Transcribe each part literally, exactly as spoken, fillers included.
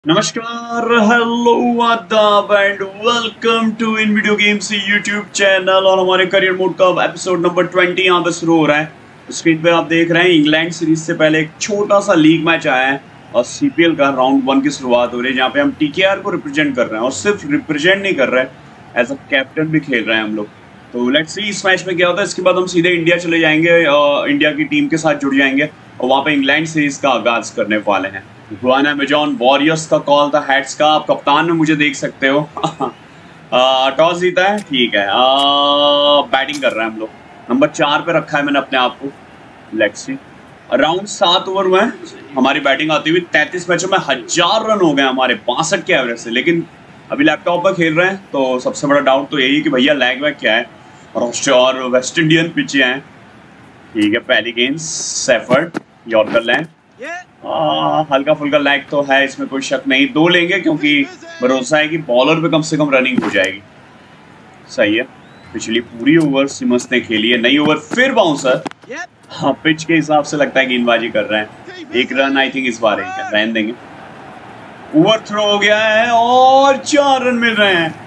नमस्कार, हेलो, आदाब and welcome to in video games YouTube channel. और हमारे करियर मोड का एपिसोड नंबर ट्वेंटी यहाँ पे शुरू हो रहा है। स्क्रीन पे आप देख रहे हैं इंग्लैंड सीरीज से पहले एक छोटा सा लीग मैच आया है और सीपीएल का राउंड वन की शुरुआत हो रही है, जहाँ पे हम टीकेआर को रिप्रेजेंट कर रहे हैं और सिर्फ रिप्रेजेंट नहीं कर रहे हैं, एज अ कैप्टन भी खेल रहे हैं हम लोग। तो लेट्स सी इस मैच में क्या होता है। इसके बाद हम सीधे इंडिया चले जाएंगे, इंडिया की टीम के साथ जुड़ जाएंगे और वहाँ पे इंग्लैंड सीरीज का आगाज करने वाले हैं। गुआना अमेजॉन वॉरियर्स का कॉल था, हैट्स का। आप कप्तान में मुझे देख सकते हो। टॉस जीता है, ठीक है। बैटिंग कर रहे हैं हम लोग, नंबर चार पे रखा है मैंने अपने आप को। लेट्स सी, अराउंड सात ओवर हुए हमारी बैटिंग आती हुई। तैंतीस मैचों में हजार रन हो गए हमारे बासठ के एवरेज से। लेकिन अभी लैपटॉप पर खेल रहे हैं तो सबसे बड़ा डाउट तो यही है कि भैया लैग वैग क्या है। और वेस्ट इंडियन पिचे हैं, ठीक है। पहली गेंद सेफर्ड यॉर्कर लैंड, आ, हल्का फुल्का लैग तो है, इसमें कोई शक नहीं। दो लेंगे क्योंकि भरोसा है कि बॉलर पे कम से कम रनिंग हो जाएगी। सही है। पिछली पूरी ओवर सिमस ने खेली है, नई ओवर फिर बाउंसर। हाँ, पिच के हिसाब से लगता है गेंदबाजी कर रहे हैं। एक रन आई थिंक इस बार है, रहने देंगे। ओवर थ्रो हो गया है और चार रन मिल रहे हैं।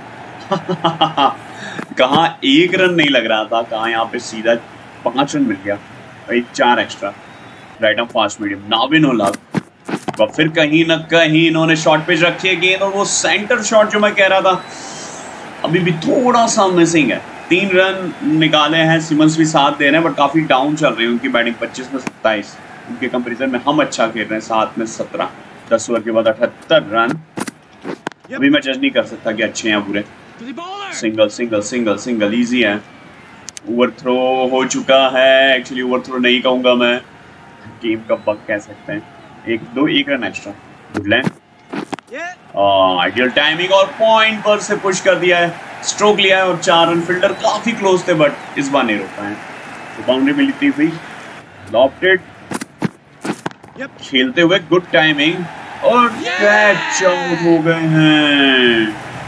कहाँ एक रन नहीं लग रहा था, कहाँ यहाँ पे सीधा पांच रन मिल गया, एक चार extra. Right arm fast medium, नाविन उलग। फिर कहीं ना कहीं इन्होंने शॉर्ट पिच रखी है गेंद, और वो सेंटर शॉट जो मैं कह रहा था अभी भी थोड़ा सा मिसिंग है। तीन रन निकाले हैं, सिमंस भी साथ दे रहे हैं, बट काफी डाउन चल रही है उनकी बैटिंग। पच्चीस में सत्ताईस, उनके कंपैरिजन में हम अच्छा खेल रहे हैं, सात में सत्रह। दस ओवर के बाद अठहत्तर रन। अभी मैं जज नहीं कर सकता कि अच्छे हैं बुरे। Single single single single, easy है। ओवर थ्रो हो चुका है, एक्चुअली ओवर थ्रो नहीं कहूंगा मैं, गेम का बग कह सकते हैं। एक दो एक run extra, good land, ideal timing और पॉइंट पर से पुश कर दिया है, स्ट्रोक लिया है और चार रन। फील्डर काफी क्लोज थे बट इस बार नहीं रोक पाए। तो बाउंड्री मिलती हुई लॉफ्टेड, खेलते हुए गुड टाइमिंग और कैच आउट हो गए हैं।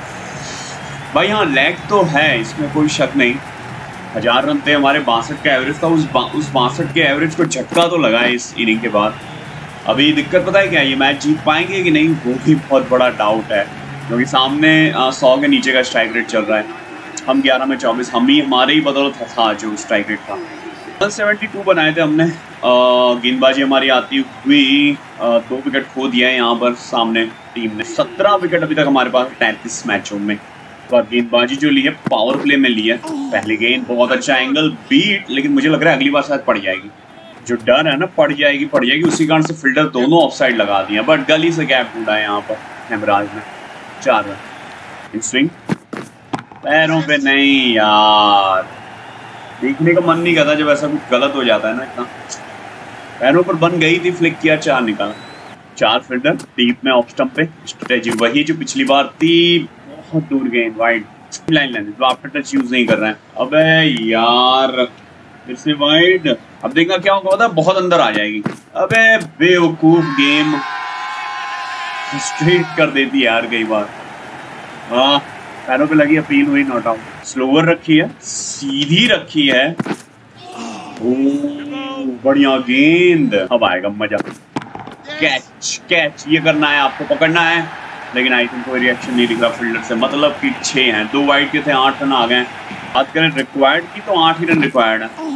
भाई हाँ, लैग तो है, इसमें कोई शक नहीं। हजार रन थे हमारे, बासठ का एवरेज था। उस बा, उस बासठ के एवरेज को झटका तो लगा है इस इनिंग के बाद। अभी दिक्कत पता है क्या, ये मैच जीत पाएंगे कि नहीं, वो भी बहुत बड़ा डाउट है, क्योंकि सामने सौ के नीचे का स्ट्राइक रेट चल रहा है। हम ग्यारह में चौबीस, हम ही हमारे ही बदौलत था, था जो स्ट्राइक रेट था। वन सेवेंटी टू बनाए थे हमने। गेंदबाजी हमारी आती हुई दो विकेट खो दिया है यहाँ पर सामने टीम ने। सत्रह विकेट अभी तक हमारे पास तैंतीस मैचों में। तो गेंदबाजी जो ली है पावर प्ले में ली है। पहली गेंद बहुत अच्छा एंगल बीट, लेकिन मुझे लग रहा है अगली बार शायद पड़ जाएगी। जो डर है ना, पड़ जाएगी पड़ जाएगी उसी कारण से फील्डर दोनों ऑफसाइड लगा दिए, बट गली से गैप ढूंढा है यहाँ पर हेमराज ने। चार रन। स्विंग पैरों पे नहीं यार, देखने का मन नहीं करता जब ऐसा कुछ गलत हो जाता है ना। इतना पैरों पर बन गई थी, फ्लिक किया, चार निकाला। चार फील्डर डीप में ऑफ स्टंप पे, स्ट्रेटेजी वही जो पिछली बार थी। बहुत दूर गेंद, wide line line, after touch use नहीं कर रहे हैं। अबे यार, फिर से वाइड। अब देखना क्या होगा, होता बहुत अंदर आ जाएगी। अबे बेवकूफ, गेम स्ट्रेट कर देती यार कई बार। हाँ, पैरों पे लगी, अपील हुई, नॉट आउट। स्लोअर रखी है, सीधी रखी है। ओ बढ़िया गेंद, अब आएगा मजा। कैच कैच, ये करना है आपको, पकड़ना है। लेकिन आई थिंक कोई रिएक्शन नहीं दिख रहा फील्डर से। मतलब कि छह हैं, दो वाइड के थे, आठ रन आ गए। बात करें रिक्वायर्ड की तो आठ ही रन रिक्वायर्ड है।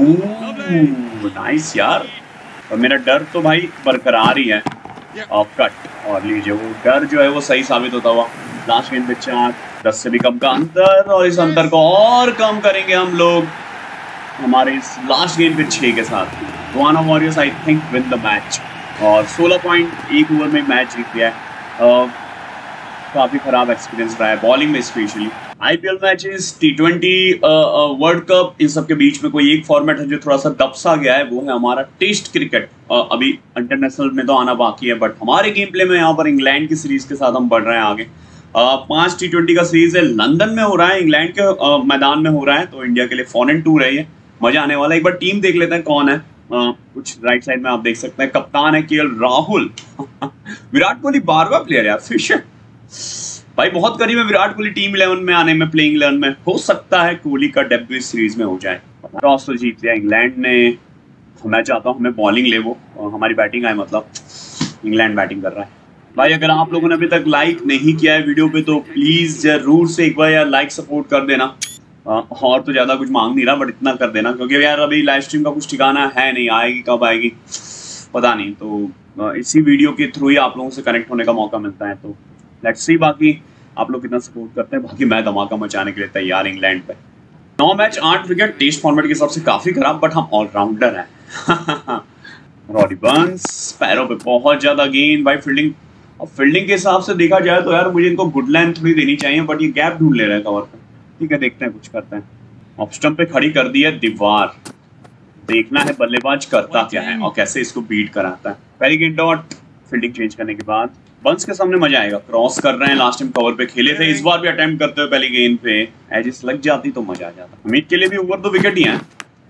नाइस यार। और मेरा डर तो भाई बरकरार ही है। और कट, और लीजिए वो डर जो है वो सही साबित होता हुआ। लास्ट गेंद पे चार, दस से भी कम का अंतर, और इस अंतर को और कम करेंगे हम लोग हमारे इस लास्ट गेंद पे छह के साथ। Guyana Warriors I think win the match, और सोलह पॉइंट एक ओवर में मैच जीत गया है। Uh, काफी खराब एक्सपीरियंस रहा है बॉलिंग में specially. IPL matches, T twenty, world cup, इन सब के बीच में कोई एक फॉर्मेट है जो थोड़ा सा दब सा गया है, वो है हमारा टेस्ट क्रिकेट। uh, अभी इंटरनेशनल में तो आना बाकी है, बट हमारे गेम प्ले में यहाँ पर इंग्लैंड की सीरीज के साथ हम बढ़ रहे हैं आगे। uh, पांच टी ट्वेंटी का सीरीज है, लंदन में हो रहा है, इंग्लैंड के uh, मैदान में हो रहा है। तो इंडिया के लिए फॉरेन टूर है, ये मजा आने वाला है। एक बार टीम देख लेते हैं कौन है। Uh, कुछ राइट साइड में आप देख सकते हैं, कप्तान है केएल राहुल। विराट कोहली बारहवां प्लेयर यार, फिशर भाई बहुत करीब है विराट कोहली टीम इलेवन में आने में, प्लेइंग इलेवन में। हो सकता है कोहली का डेब्यू इस सीरीज में हो जाए। टॉस तो जीत लिया इंग्लैंड ने। मैं चाहता हूँ हमें बॉलिंग ले, वो हमारी बैटिंग आए, मतलब इंग्लैंड बैटिंग कर रहा है। भाई अगर आप लोगों ने अभी तक लाइक नहीं किया है वीडियो पे तो प्लीज जरूर से एक बार यार लाइक सपोर्ट कर देना। और तो ज्यादा कुछ मांग नहीं रहा बट इतना कर देना, क्योंकि यार अभी लाइव स्ट्रीम का कुछ ठिकाना है नहीं, आएगी कब आएगी पता नहीं। तो इसी वीडियो के थ्रू ही आप लोगों से कनेक्ट होने का मौका मिलता है। तो लेट्स सी बाकी आप लोग कितना सपोर्ट करते हैं। बाकी मैं धमाका मचाने के लिए तैयार इंग्लैंड पे। नौ मैच आठ विकेट टेस्ट फॉर्मेट के हिसाब से काफी खराब, बट हम ऑलराउंडर हैं। रॉडी बर्न्स पैरों पे बहुत ज्यादा गेंद भाई। फील्डिंग और फील्डिंग के हिसाब से देखा जाए तो यार मुझे इनको गुड लेंथ थोड़ी देनी चाहिए, बट ये गैप ढूंढ ले रहे हैं कवर पे। ठीक है देखते हैं कुछ करते हैं। ऑफ स्टंप पे खड़ी कर दी है दीवार। देखना है बल्लेबाज करता क्या है और कैसे इसको बीट कराता है। पहली गेंद डॉट। फील्डिंग चेंज करने के बाद बंस के सामने मजा आएगा। क्रॉस कर रहे हैं, लास्ट टाइम कवर पे खेले थे, इस बार भी अटेम्प्ट करते हुए पहली गेंद पे एजिस लग जाती तो मजा आ जाता। अमित के लिए भी ओवर दो विकेट ही है।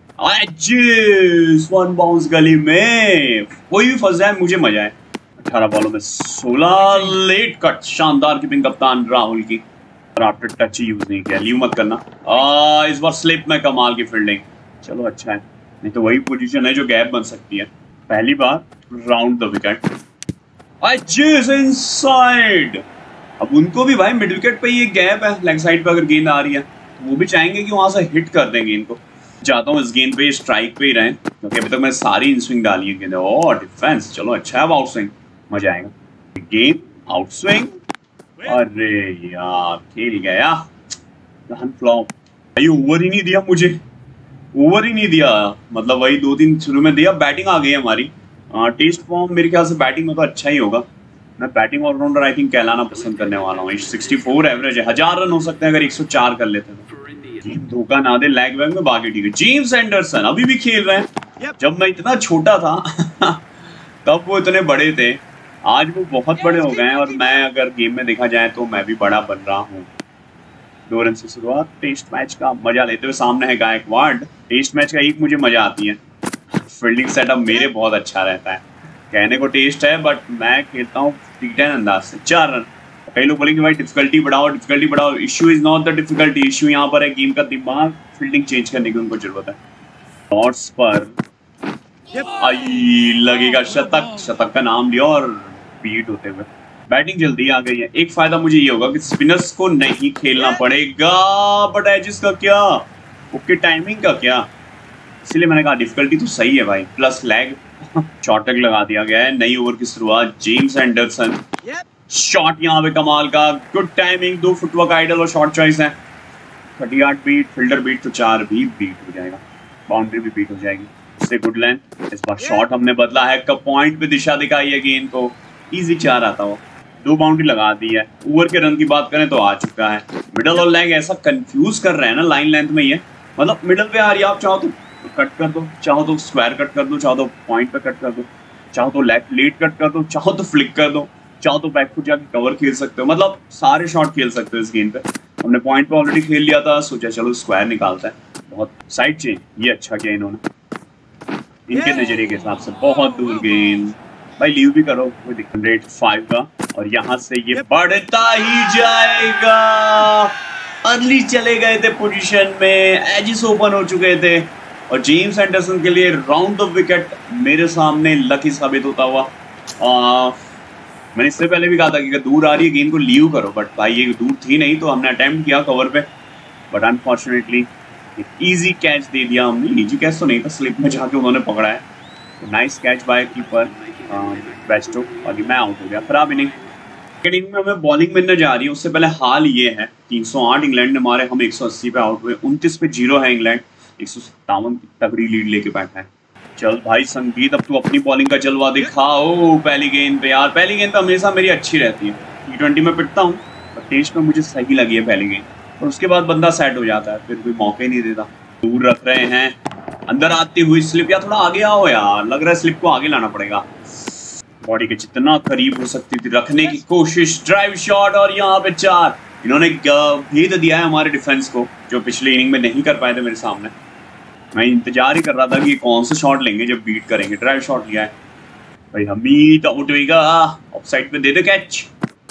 एजिस वन बाउंस गली में, कोई भी फंस जाए मुझे मजा है। अठारह बॉलों में सोलह। लेट कट, शानदार कीपिंग कप्तान राहुल की। आफ्टर टच यूज नहीं किया, लीव मत करना। आ, इस बार स्लिप में कमाल की फील्डिंग। चलो अच्छा है, नहीं तो वही पोजीशन है जो गैप बन सकती है। पहली बार राउंड द विकेट। इनसाइड। अब उनको भी भाई मिड विकेट पे ये गैप है, लेग साइड पे अगर गेंद आ रही है तो वो भी चाहेंगे कि वहां से हिट कर देंगे इनको। चाहता हूँ इस गेंद पे स्ट्राइक पे ही रहें, क्योंकि अभी तक मैंने सारी इन स्विंग डाली है गेंद। ओ डिफेंस, चलो अच्छा है। अब आउट स्विंग मजा आएगा। गेंद आउट स्विंग, अरे यार खेल गया। फ्लॉप भाई, ओवर ही नहीं दिया मुझे, ओवर ही नहीं दिया। मतलब वही दो तीन शुरू में दिया। बैटिंग आ गई हमारी। टेस्ट फॉर्म मेरे ख्याल से बैटिंग में तो अच्छा ही होगा। मैं बैटिंग ऑलराउंडर आई थिंक कहलाना पसंद करने वाला हूँ। चौंसठ एवरेज है, हजार रन हो सकते हैं अगर एक सौ चार कर लेते हैं। धोखा ना दे लैग वैग में, बाकी ठीक है। जेम्स एंडरसन अभी भी खेल रहे हैं। जब मैं इतना छोटा था तब वो इतने बड़े थे, आज वो बहुत बड़े हो गए हैं। और मैं अगर गेम में देखा जाए तो मैं भी बड़ा बन रहा हूँ। दो रन से शुरुआत टेस्ट मैच का मजा लेते हुए। सामने है गायकवाड़। टेस्ट मैच का एक मुझे मजा आती है, फील्डिंग सेटअप मेरे बहुत अच्छा रहता है। कहने को टेस्ट है बट मैं खेलता हूँ टी टेन अंदाज से। चार रन। कई लोग बोलेंगे भाई डिफिकल्टी बढ़ाओ डिफिकल्टी बढ़ाओ। Issue is not the difficulty, issue यहाँ पर है गेम का दिमाग। फील्डिंग चेंज करने की उनको जरूरत है। शॉट्स पर आई लगेगा शतक। शतक का नाम लिया और बीट होते हुए। बैटिंग जल्दी आ गई है। एक फायदा मुझे ये होगा कि स्पिनर्स को नहीं खेलना पड़ेगा। बट एजिस का क्या, ओके टाइमिंग का क्या, इसलिए मैंने कहा डिफिकल्टी तो सही है भाई। Plus lag. शॉर्ट तक लगा दिया गया है। नई ओवर की शुरुआत। जेम्स एंडरसन शॉट यहाँ पे कमाल का, गुड टाइमिंग। दो फुटवर्क आइडल और शॉर्ट चॉइस है। थर्टी आठ बीट, फील्डर बीट तो चार भी बीट हो जाएगा। बाउंड्री भी बीट हो जाएगी। इससे गुड लेंथ। इस बार शॉट हमने बदला है, कब पॉइंट पे दिशा दिखाई है गेंद को। इजी चार आता हो। दो बाउंड्री लगा दी है। ओवर के रन की बात करें तो आ चुका है। मिडल और लेग ऐसा कंफ्यूज कर रहे हैं ना, लाइन लेंथ में ही है। मतलब मिडल पे आ रही है, आप चाहो तो कट कर दो, चाहो तो स्क्वायर कट कर दो, चाहो तो पॉइंट पे कट कर दो, चाहो तो लेफ्ट लेट कट कर दो, चाहो तो फ्लिक कर दो, चाहो तो बैक फुट जाके कवर खेल सकते हो। मतलब सारे शॉट खेल सकते हो इस गेंद पे। हमने पॉइंट पे ऑलरेडी खेल लिया था, सोचा चलो स्क्वायर निकालता है। बहुत साइड चेंज, ये अच्छा किया इन्होंने इनके नजरिए के हिसाब से। बहुत दूर गेंद भाई, लीव भी करो कोई दिक्कत। रेट फाइव का और यहाँ से ये बढ़ता ही जाएगा। अर्ली चले गए थे पोजीशन में, एजिस ओपन हो चुके थे और जेम्स एंडरसन के लिए राउंड द विकेट मेरे सामने लकी साबित होता हुआ। आ, मैंने इससे पहले भी कहा था कि दूर आ रही है गेंद को लीव करो, बट भाई ये दूर थी नहीं तो हमने अटेम्प्ट किया कवर पे, बट अनफॉर्चुनेटली एक इजी कैच दे दिया हमने। इजी कैच तो नहीं था, स्लिप में जाके उन्होंने पकड़ा है। तो nice catch by keeper Bairstow. बाकी मैं आउट हो गया, खराब ही नहीं। इनिंग में हमें बॉलिंग मिलने जा रही है। उससे पहले हाल ये है तीन सौ आठ इंग्लैंड ने मारे, हम एक सौ अस्सी पे आउट हुए। उनतीस पे जीरो है इंग्लैंड, एक सौ सत्तावन की तगड़ी लीड लेके बैठा है। चल भाई संगीत, अब तू अपनी बॉलिंग का जलवा दिखाओ। पहली गेंद पे यार, पहली गेंद तो हमेशा मेरी अच्छी रहती है। टी ट्वेंटी में पिटता हूँ पर टेस्ट में मुझे सही लगी है पहली गेंद, और उसके बाद बंदा सेट हो जाता है, फिर कोई मौका ही नहीं देता। दूर रख रहे हैं, अंदर आती हुई स्लिप। या थोड़ा आगे आओ यार, लग रहा है स्लिप को आगे लाना पड़ेगा। बॉडी के जितना करीब हो सकती थी रखने की कोशिश। ड्राइव शॉट और यहाँ पे चार। इन्होंने भेद दिया है हमारे डिफेंस को, जो पिछले इनिंग में नहीं कर पाए थे मेरे सामने। मैं इंतजार ही कर रहा था कि कौन से शॉट लेंगे जब बीट करेंगे। ड्राइव शॉट लिया है भाई, हमीद आउट होगा। ऑफ साइड पे दे दे कैच।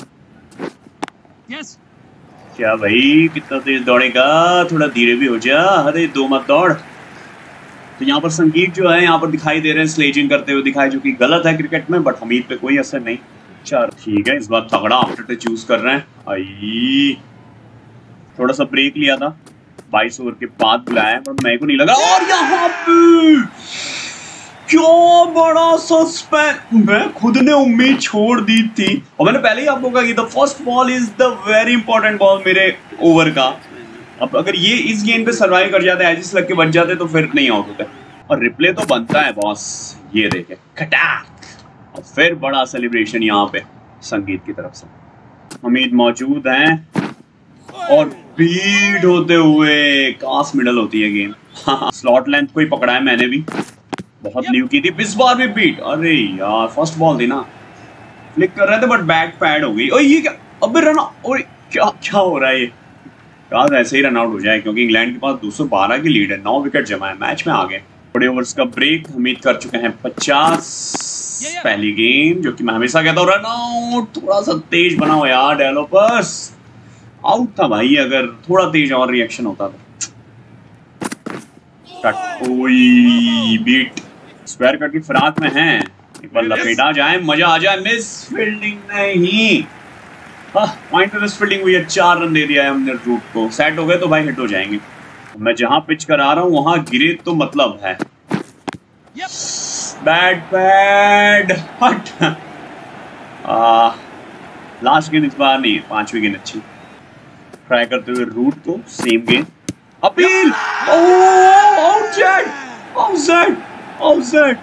yes. क्या भाई कितना तेज दौड़ेगा, थोड़ा धीरे भी हो जा। अरे दो मत दौड़। तो यहाँ पर संगीत जो है यहाँ पर दिखाई दे रहे हैं स्लेजिंग करते हुए दिखाई, जो कि गलत है क्रिकेट में, बट हमीद पे कोई असर नहीं। चार। ठीक है, इस बार तगड़ा आफ्टर टच चूज कर रहे हैं। आई थोड़ा सा ब्रेक लिया था, बाईस ओवर के बाद बुलाया है, पर मेरे को नहीं लगा। और यहाँ पे क्या बड़ा सस्पेंस, मैं खुद ने उम्मीद छोड़ दी थी और मैंने पहले ही आपको कहा कि the first ball is the very important ball मेरे ओवर का। अब अगर ये इस गेम पे सर्वाइव कर जाते, एजिस लग के बच जाते तो फिर नहीं आउट होते। और रिप्ले तो बनता है बॉस, ये देखे खटाक, और फिर बड़ा सेलिब्रेशन यहाँ पे संगीत की तरफ से। हमीद मौजूद हैं और बीट होते हुए कास मिडल होती है गेम। स्लॉट लेंथ को ही पकड़ा है मैंने भी, बहुत लीव की थी, इस बार भी बीट। अरे यार फर्स्ट बॉल थी ना, फ्लिक कर रहे थे बट बैक पैड हो गई। और ये क्या, अबे रन, और क्या क्या हो रहा है ये, काश ऐसे ही रन आउट हो जाए क्योंकि इंग्लैंड के पास दो सौ बारह की लीड है, नौ विकेट जमा है, मैच में आ गए। थोड़े ओवर्स का ब्रेक, हमीद कर चुके हैं पचास। पहली गेम जो कि मैं हमेशा कहता हूँ, रन आउट थोड़ा सा तेज बनाओ यार डेवलपर्स। आउट था भाई, अगर थोड़ा तेज और रिएक्शन होता तो। ओई बीट, स्क्वायर कट की फिराक में है, एक बार लपेटा जाए मजा आ जाए। मिस फील्डिंग नहीं, पॉइंट पे मिस फील्डिंग हुई है, चार रन दे दिया है हमने रूट को। सेट हो गए तो भाई हिट हो जाएंगे। मैं जहां पिच करा रहा हूं वहां गिरे तो मतलब है बैड बैड हट। आ, लास्ट गेंद इस बार नहीं, पांचवी गेंद अच्छी। ट्राई करते हुए रूट को, सेम गेंद, अपील, आउटसाइड आउटसाइड आउटसाइड।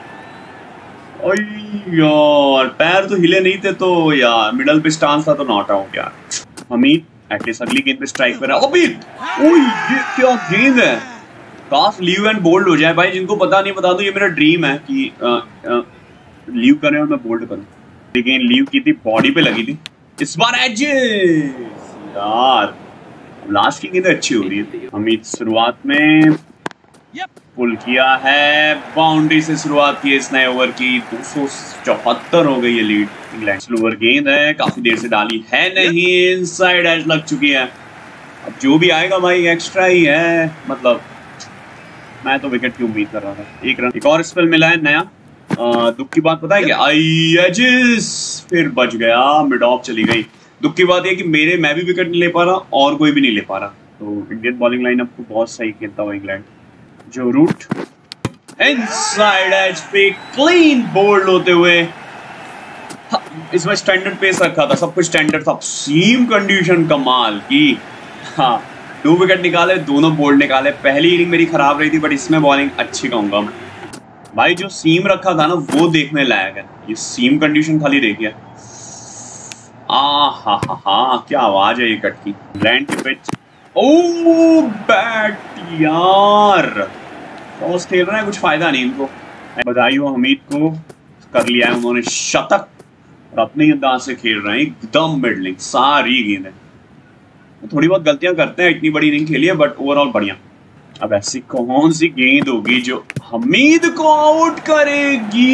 यार पैर तो हिले नहीं थे तो यार मिडल पे स्टांस था तो नॉट आउट यार। हमीद एटलीस्ट अगली गेंद पे स्ट्राइक कर रहा है। अपील, ओए ये क्या गेंद है, काश लीव एंड बोल्ड हो जाए भाई। जिनको पता नहीं बता दो, ये मेरा ड्रीम है कि आ, आ, लीव करें और मैं बोल्ड करूं। लेकिन लीव की थी, बॉडी पे लगी थी, इस बार एजेस यार। लास्ट की गेंद अच्छी हो रही है। हमीद शुरुआत में पुल किया है, बाउंड्री से शुरुआत की इस नए ओवर की, दो सौ चौहत्तर हो गई है लीड। इंग्लैंड स्लोअर गेंद है, काफी देर से डाली है नहीं, इनसाइड एज लग चुकी है। अब जो भी आएगा भाई एक्स्ट्रा ही है, मतलब मैं तो विकेट की उम्मीद कर रहा था। एक रन, एक और स्पेल मिला है नया। आ, दुख की बात पता है क्या, आई एजिस फिर बच गया, मिड ऑफ चली गई। दुख की बात है कि मेरे मैं भी विकेट नहीं ले पा रहा और कोई भी नहीं ले पा रहा। तो इंडियन बॉलिंग लाइनअप को बहुत सही खेलता हुआ England. Joe Root inside edge पे क्लीन बोल्ड होते हुए, इसमें स्टैंडर्ड पेस रखा था, सब कुछ स्टैंडर्ड था, सीम कंडीशन कमाल की। हाँ, दो विकेट निकाले, दोनों बोल्ड निकाले। पहली इनिंग मेरी खराब रही थी बट इसमें बॉलिंग अच्छी कहूंगा मैं भाई। जो सीम रखा था ना वो देखने लायक है, ये सीम कंडीशन खाली देखिए। आ हा हा हा, क्या आवाज है ये कट की। लैंड की पिच, ओ बैट यार, टॉस खेल रहे हैं, कुछ फायदा नहीं इनको। बधाई हो हमीद को, कर लिया है उन्होंने शतक और अपने अंदाज से खेल रहे हैं, एकदम मिडलिंग सारी गेंद है। थोड़ी बहुत गलतियां करते हैं, इतनी बड़ी नहीं खेली है बट ओवरऑल बढ़िया। अब ऐसी कौन सी गेंद होगी जो हमीद को आउट करेगी।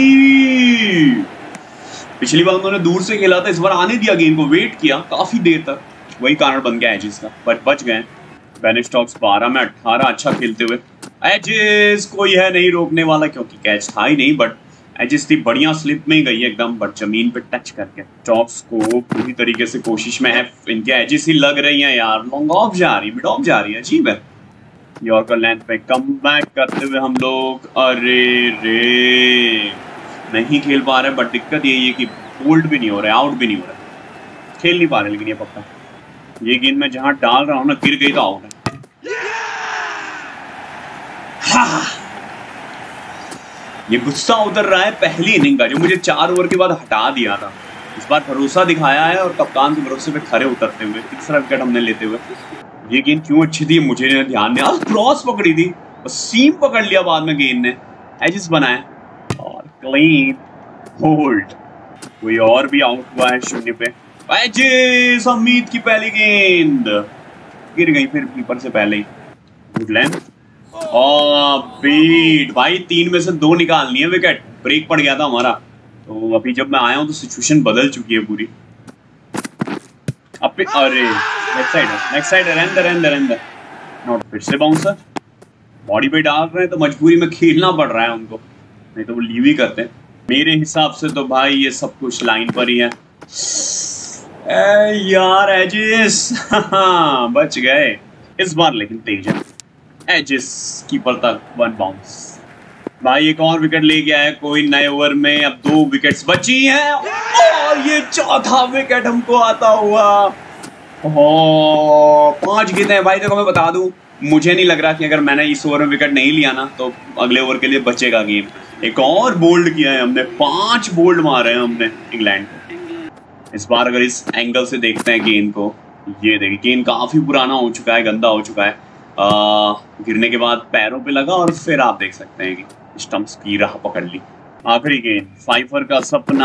पिछली बार उन्होंने दूर से खेला था, इस बार आने दिया गेंद को, वेट किया काफी देर तक, वही कारण बन गया एजिस का, बट बच गए। बेन स्टोक्स बारह में अठारह अच्छा खेलते हुए, एजिस कोई है नहीं रोकने वाला क्योंकि कैच था ही नहीं, बट एजिस थी बढ़िया, स्लिप में ही गई एकदम, बट जमीन पे टच करके। स्टोक्स को पूरी तरीके से कोशिश में है, इनके एजिस ही लग रही हैं यार, लॉन्ग ऑफ जा रही, मिड ऑफ जा रही है, अजीब है। यॉर्कर लेंथ पे कम बैक करते हुए हम लोग, अरे रे नहीं खेल पा रहे, बट दिक्कत यही है कि बोल्ड भी नहीं हो रहा है, आउट भी नहीं हो रहा है, खेल नहीं पा रहे। लेकिन ये पक्का ये गेंद मैं जहां डाल रहा हूं ना, गिर गई तो आउट है। हाँ। ये गुस्सा उतर रहा है पहली इनिंग का, जो मुझे चार ओवर के बाद हटा दिया था। इस बार भरोसा दिखाया है और कप्तान के भरोसे पे खड़े उतरते हुए तीसरा विकेट हमने लेते हुए। ये गेंद क्यों अच्छी थी मुझे ध्यान नहीं, क्रॉस पकड़ी थी और सीम पकड़ लिया बाद में गेंद ने, एजिस बनाए और क्लीन होल्ड। कोई और भी आउट हुआ है शून्य पे। एजिस, उम्मीद की पहली गेंद गिर गई फिर कीपर से पहले ही। गुड लेंथ और बीट भाई, तीन में से दो निकालनी है विकेट, ब्रेक पड़ गया था हमारा। तो अभी जब मैं आया हूं तो सिचुएशन बदल चुकी है पूरी। अब अरे नेक्स्ट साइड है, नेक्स्ट साइड है, रहने रहने रहने नॉट, फिर से बाउंसर बॉडी पे डाल रहे हैं तो मजबूरी में खेलना पड़ रहा है उनको, नहीं तो वो लीव ही करते हैं। मेरे हिसाब से तो भाई ये सब कुछ लाइन पर ही है, ए यार एजिस बच गए इस बार, लेकिन तेज है एजिस कीपर तक वन बाउंस। भाई एक और विकेट ले गया है कोई नए ओवर में, अब दो विकेट्स बची हैं और ये चौथा विकेट हमको आता हुआ। ओह पांच गेंदें हैं भाई। देखो मैं बता दूं, मुझे नहीं लग रहा कि अगर मैंने इस ओवर में विकेट नहीं लिया ना तो अगले ओवर के लिए बचेगा गेम। एक और बोल्ड किया है हमने, पांच बोल्ड मारे हैं हमने इंग्लैंड को। इस बार अगर इस एंगल से देखते हैं गेंद को, ये देखिए गेंद काफी पुराना हो चुका है, गंदा हो चुका है। आ, गिरने के बाद पैरों पे लगा और फिर आप देख सकते हैं कि स्टंप्स की राह पकड़ ली। आखिरी गेंद, फाइफर का सपना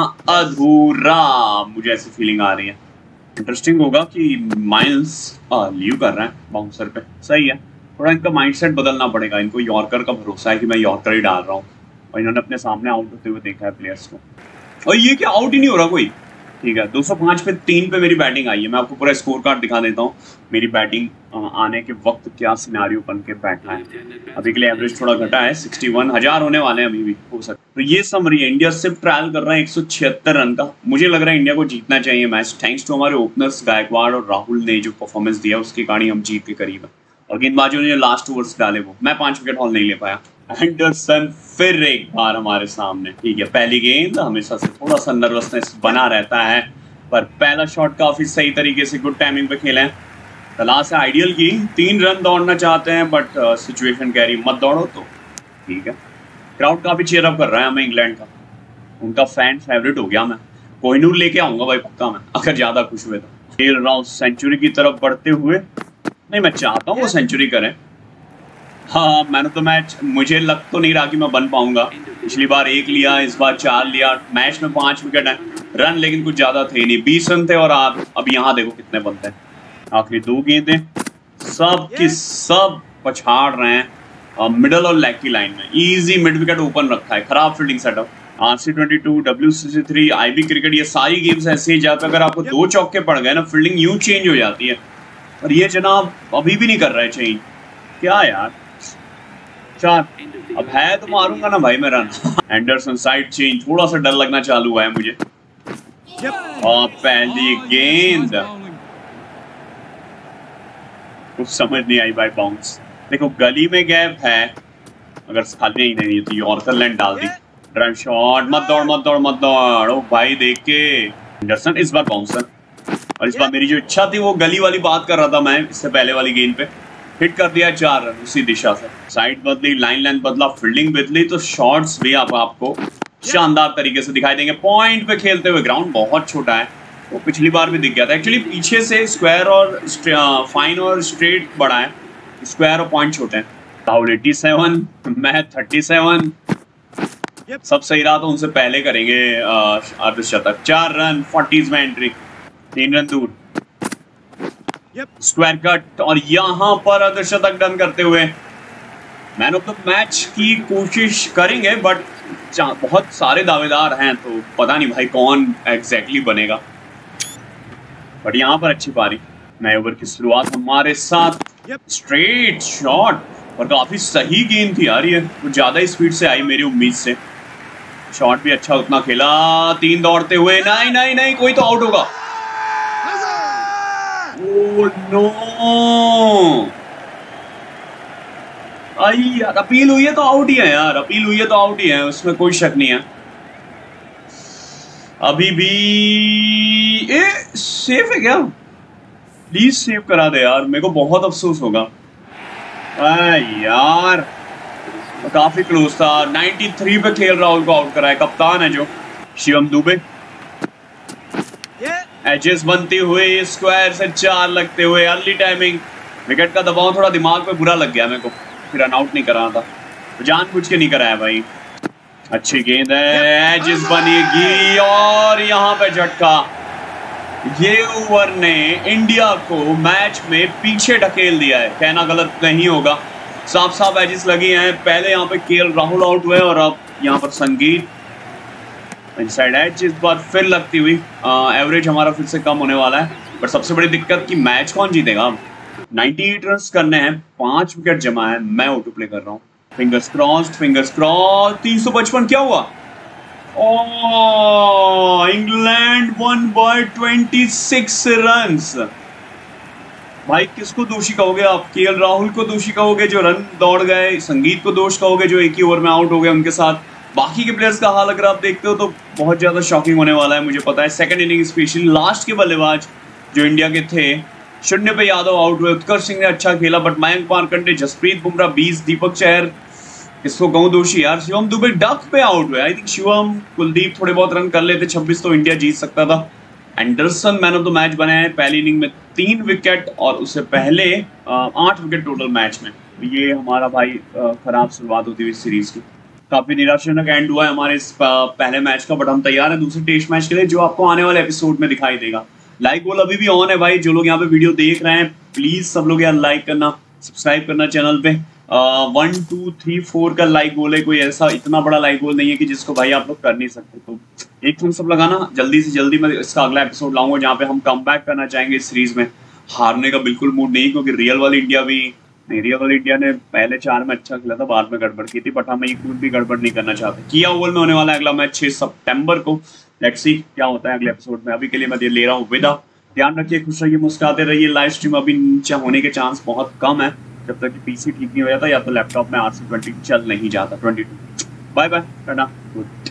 अधूरा, मुझे ऐसी फीलिंग आ रही है। इंटरेस्टिंग होगा कि माइल्स लीव कर रहे हैं बाउंसर पे, सही है। थोड़ा इनका माइंडसेट बदलना पड़ेगा, इनको यॉर्कर का भरोसा है कि मैं यॉर्कर ही डाल रहा हूँ और इन्होंने अपने सामने आउट होते हुए देखा है प्लेयर्स को। और ये क्या आउट ही नहीं हो रहा कोई। ठीक है, दो सौ पाँच पे तीन पे मेरी बैटिंग आई है। मैं आपको पूरा स्कोर कार्ड दिखा देता हूँ, मेरी बैटिंग आने के वक्त क्या सिनेरियो बन के बैठा है। अभी के लिए एवरेज थोड़ा घटा है, इकसठ हजार होने वाले हैं अभी भी, हो सकता है। तो ये समरी है, इंडिया सिर्फ ट्रायल कर रहा है एक सौ छिहत्तर रन का। मुझे लग रहा है इंडिया को जीतना चाहिए मैच, थैंक्स टू हमारे ओपनर्स गायकवाड़ और राहुल ने जो परफॉर्मेंस दिया उसकी कहानी हम जीत के करीब है। और गेंदबाजों ने लास्ट ओवर्स डाले वो, मैं पांच विकेट हॉल नहीं ले पाया। एंडरसन फिर एक बार हमारे सामने। ठीक है, पहली गेंद, हमेशा से थोड़ा सा नर्वसनेस बना रहता है, पर पहला शॉट काफी सही तरीके से गुड टाइमिंग पे खेले हैं। तलाश है आइडियल की, तीन रन दौड़ना चाहते हैं बट सिचुएशन कह रही मत दौड़ो तो ठीक है। क्राउड काफी चीयर अप कर रहा है हमें इंग्लैंड का, उनका फैन फेवरेट हो गया मैं। कोहिनूर लेके आऊंगा भाई पक्का मैं, अगर ज्यादा खुश हुए तो। खेल रहा हूँ सेंचुरी की तरफ बढ़ते हुए, नहीं मैं चाहता हूँ वो सेंचुरी करें। हाँ मैंने तो मैच, मुझे लग तो नहीं रहा कि मैं बन पाऊंगा। पिछली बार एक लिया, इस बार चार लिया, मैच में पांच विकेट है, रन लेकिन कुछ ज्यादा थे नहीं, बीस रन थे और आप अब यहाँ देखो कितने बनते हैं। आखिरी दो गेंदें सब की सब पछाड़ रहे हैं मिडल और लेग की लाइन में। इजी मिड विकेट ओपन रखा है, खराब fielding setup. R C twenty two, W C C three, IB cricket, ये सारी गेम्स ऐसे ही जहाँ पे अगर आपको दो चौके पड़ गए ना फील्डिंग यूं चेंज हो जाती है, और ये जनाब अभी भी नहीं कर रहा है चेंज। क्या यार, चार अब है तो मारूंगा ना भाई मैं रन। एंडरसन साइड चेंज, थोड़ा सा डर लगना चालू हुआ है मुझे। और पहली गेंद कुछ समझ नहीं आई भाई, बाउंस। देखो गली में गैप है, अगर खाली ही नहीं तो यॉर्कर लैंड डाल दी। ड्राइव शॉट, मत दौड़ मत दौड़ मत दौड़, ओ भाई देख के। एंडरसन इस बार बाउंसर, और इस बार मेरी जो इच्छा थी वो गली वाली बात कर रहा था मैं इससे पहले वाली गेंद पे, हिट कर दिया चार रन उसी दिशा से। साइड बदली, लाइन लेंथ बदला, फील्डिंग बदली, तो शॉट्स भी आप आपको शानदार तरीके से दिखाई देंगे। पॉइंट पे खेलते हुए, ग्राउंड बहुत छोटा है, वो पिछली बार भी दिख गया था। एक्चुअली पीछे से स्क्वायर और फाइन और स्ट्रेट बड़ा है, स्क्वायर और पॉइंट छोटे हैं। राहुल सत्तासी, मैं सैंतीस, सब सही रहा तो उनसे पहले करेंगे अर्धशतक। चार रन, फोर्टीज में एंट्री, तीन रन दूर, स्क्वायर कट, और यहाँ पर अर्धशतक डन करते हुए मैन ऑफ द मैच की कोशिश करेंगे, बट बहुत सारे दावेदार हैं तो पता नहीं भाई कौन एग्जैक्टली बनेगा। बट यहाँ पर अच्छी पारी, नए ओवर की शुरुआत हमारे साथ। स्ट्रेट शॉट और काफी सही गेंद थी यार, ये कुछ ज्यादा ही स्पीड से आई मेरी उम्मीद से। शॉट भी अच्छा उतना खेला, तीन दौड़ते हुए, नहीं नहीं नहीं कोई तो आउट होगा। ओह नो, आई यार, अपील हुई है तो आउट ही है यार, अपील हुई है तो आउट ही है, उसमें कोई शक नहीं है। अभी भी ए सेफ है क्या? प्लीज सेव करा दे यार, मेरे को बहुत अफसोस होगा। आ, यार काफी क्लोज था, तिरानवे पे खेल राहुल को आउट कराया, कप्तान है जो शिवम दुबे। एजेस बनती हुई, स्क्वायर से चार लगते हुए, अर्ली टाइमिंग, विकेट का दबाव थोड़ा दिमाग पे बुरा लग गया मेरे को, फिर रन आउट नहीं करा था, तो जानबूझ के नहीं कराया भाई। अच्छी गेंद है, एजेस बनेगी और यहाँ पे झटका। ये ओवर ने इंडिया को मैच में पीछे ढकेल दिया है, कहना गलत नहीं होगा। साफ साफ एजेस लगी हैं, पहले यहाँ पे केएल राहुल आउट हुए और अब यहाँ पर संगीत इनसाइड एज इस बार फिर लगती हुई। एवरेज हमारा फिर से कम होने वाला है, बट सबसे बड़ी दिक्कत कि मैच कौन जीतेगा। अट्ठानवे रन करने हैं, पांच विकेट जमा है, मैं ऑटो प्ले कर रहा हूँ। Fingers crossed, fingers crossed. तीन सौ पचपन क्या हुआ? Oh, England one by twenty six runs. भाई किसको दोषी कहोगे आप? केएल राहुल को दोषी कहोगे जो रन दौड़ गए, संगीत को दोष कहोगे जो एक ही ओवर में आउट हो गए उनके साथ। बाकी के प्लेयर्स का हाल अगर आप देखते हो तो बहुत ज्यादा शॉकिंग होने वाला है, मुझे पता है। सेकंड इनिंग स्पेशली लास्ट के बल्लेबाज जो इंडिया के थे, शून्य पे यादव आउट हुए, उत्कर्ष सिंह ने अच्छा खेला बट मयंक मार्कंडे, जसप्रीत बुमराह बीस, दीपक चहर, इसको कहूँ दोषी यार। शिवम दुबे डक पे आउट हुए। आई थिंक शिवम, कुलदीप थोड़े बहुत रन कर लेते, छब्बीस तो इंडिया जीत सकता था। Anderson man of the match बने हैं, पहली इनिंग में तीन विकेट और उससे पहले आठ विकेट टोटल मैच में। ये हमारा भाई खराब शुरुआत होती हुई सीरीज की। काफी निराशाजनक एंड हुआ है हमारे इस पहले मैच का, बट हम तैयार हैं दूसरे टेस्ट मैच के लिए जो आपको आने वाले एपिसोड में दिखाई देगा। लाइक गोल अभी भी ऑन है भाई, जो लोग यहाँ पे वीडियो देख रहे हैं प्लीज सब लोग यार लाइक करना, सब्सक्राइब करना चैनल पे। वन टू थ्री फोर का लाइक गोल है, कोई ऐसा इतना बड़ा लाइक गोल नहीं है कि जिसको भाई आप लोग कर नहीं सकते। तो एक थम्स अप लगाना, जल्दी से जल्दी मैं इसका अगला एपिसोड लाऊंगा जहाँ पे हम कमबैक करना चाहेंगे इस सीरीज में। हारने का बिल्कुल मूड नहीं, क्योंकि रियल वाली इंडिया भी नहीं, रियल वाली इंडिया ने पहले चार में अच्छा खेला था, बाद में गड़बड़ की थी, बट हम एक भी गड़बड़ नहीं करना चाहते। किया ओवल में होने वाला है अगला मैच छह सितंबर को। लेट्स सी क्या होता है अगले एपिसोड में। अभी के लिए मैं ले रहा हूँ विदा। ध्यान रखिए, खुश रहिए, मुस्कुराते रहिए। लाइव स्ट्रीम अभी नीचे होने के चांस बहुत कम है जब तक कि पीसी ठीक नहीं हो जाता या तो लैपटॉप में आर सी ट्वेंटी चल नहीं जाता twenty two. Bye bye, tata, good.